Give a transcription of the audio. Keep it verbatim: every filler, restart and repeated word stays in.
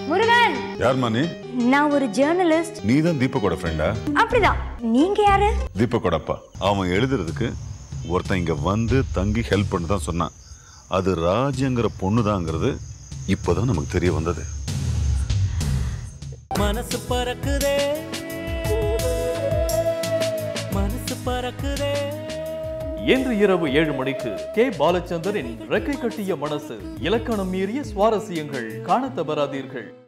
முருகன். யார்மா நீ? நான் ஒரு ஜர்னலிஸ்ட். நீ தான் தீபக்கோட ஃப்ரெண்டா? அப்படிதான். நீங்க யாரு? தீபக்கோட அப்பா. அவன் எழுதுறதுக்கு ஒருத்தன் இங்க வந்து தங்கி ஹெல்ப் பண்ண தான் சொன்னான். அது ராஜங்கிற பொண்ணுதாங்கிறது இப்போதான் நமக்கு தெரிய வந்தது. மனசு பறக்குதே மனசு பறக்குதே. இன்று இரவு ஏழு மணிக்கு கே பாலச்சந்தரின் ரெக்கை கட்டிய மனசு, இலக்கணம் மீறிய சுவாரஸ்யங்கள் காண தவறாதீர்கள்.